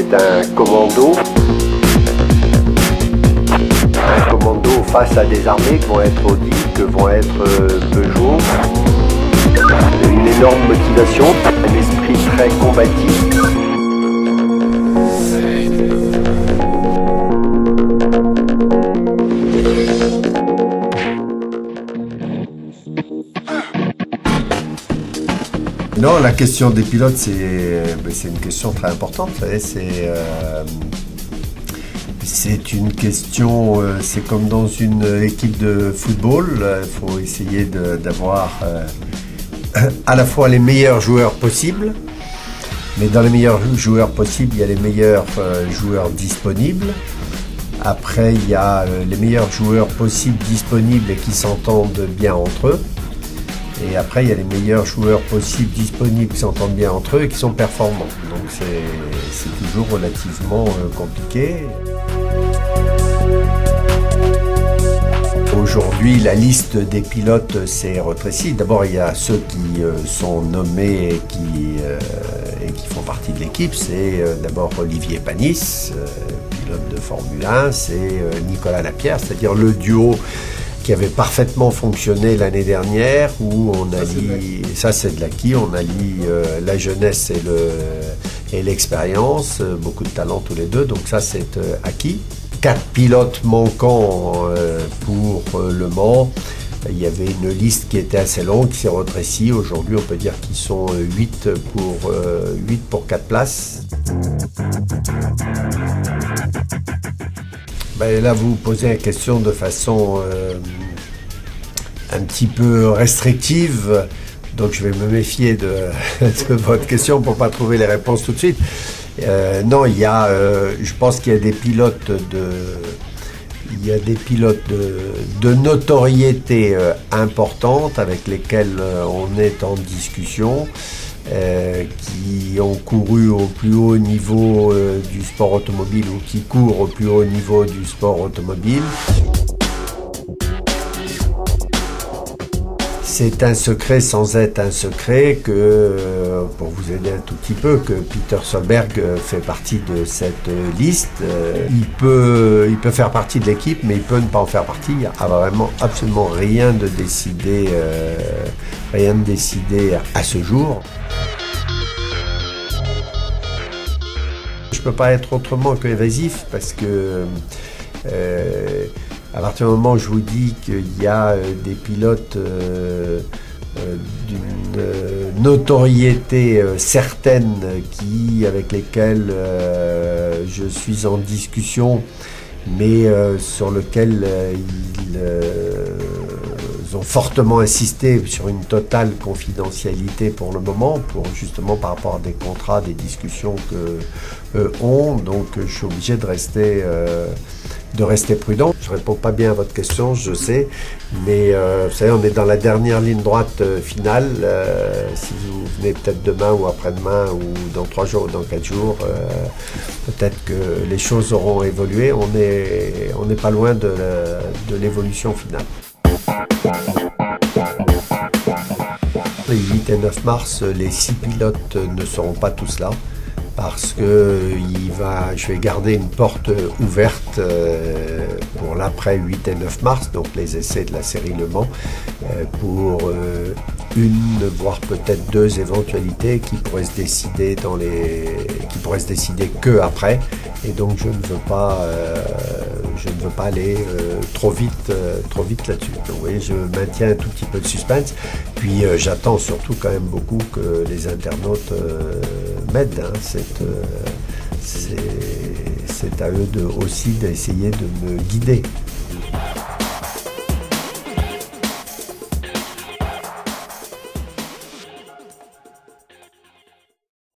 c'est un commando. Un commando face à des armées qui vont être Audi, que vont être Peugeot. Une énorme motivation, un esprit très combatif. Non, la question des pilotes, c'est une question très importante. C'est une question, c'est comme dans une équipe de football. Il faut essayer d'avoir à la fois les meilleurs joueurs possibles, mais dans les meilleurs joueurs possibles, il y a les meilleurs joueurs disponibles. Après, il y a les meilleurs joueurs possibles disponibles et qui s'entendent bien entre eux. Et après, il y a les meilleurs joueurs possibles disponibles qui s'entendent bien entre eux et qui sont performants. Donc c'est toujours relativement compliqué. Aujourd'hui, la liste des pilotes s'est rétrécie. D'abord, il y a ceux qui sont nommés et qui font partie de l'équipe. C'est d'abord Olivier Panis, pilote de Formule 1. C'est Nicolas Lapierre, c'est-à-dire le duo qui avait parfaitement fonctionné l'année dernière, où on allie, ça c'est de l'acquis, on allie la jeunesse et l'expérience, beaucoup de talent tous les deux, donc ça c'est acquis. 4 pilotes manquants pour Le Mans. Il y avait une liste qui était assez longue, qui s'est rétrécie. Aujourd'hui, on peut dire qu'ils sont 8 pour 4 places. Ben là, vous posez la question de façon un petit peu restrictive, donc je vais me méfier de votre question pour ne pas trouver les réponses tout de suite. Non, je pense qu'il y a des pilotes de notoriété importante avec lesquels on est en discussion. Qui ont couru au plus haut niveau du sport automobile ou qui courent au plus haut niveau du sport automobile. C'est un secret sans être un secret que, pour vous aider un tout petit peu, que Peter Solberg fait partie de cette liste. Il peut faire partie de l'équipe, mais il peut ne pas en faire partie. Il n'y a vraiment absolument rien de décidé à ce jour. Je ne peux pas être autrement que évasif parce que à partir du moment où je vous dis qu'il y a des pilotes d'une notoriété certaine avec lesquels je suis en discussion, mais sur lequel ils ont fortement insisté sur une totale confidentialité pour le moment, justement par rapport à des contrats, des discussions qu'eux ont. Donc je suis obligé de rester prudent. Je ne réponds pas bien à votre question, je sais, mais vous savez, on est dans la dernière ligne droite finale. Si vous venez peut-être demain ou après-demain ou dans 3 jours ou dans 4 jours, peut-être que les choses auront évolué. On n'est pas loin de l'évolution finale. Les 8 et 9 mars, les 6 pilotes ne seront pas tous là parce que je vais garder une porte ouverte pour l'après 8 et 9 mars, donc les essais de la série Le Mans, pour une, voire peut-être 2 éventualités qui pourraient se décider que après, et donc je ne veux pas aller trop vite là-dessus. Donc vous voyez, je maintiens un tout petit peu de suspense, puis j'attends surtout quand même beaucoup que les internautes m'aident, hein. C'est à eux aussi d'essayer de me guider.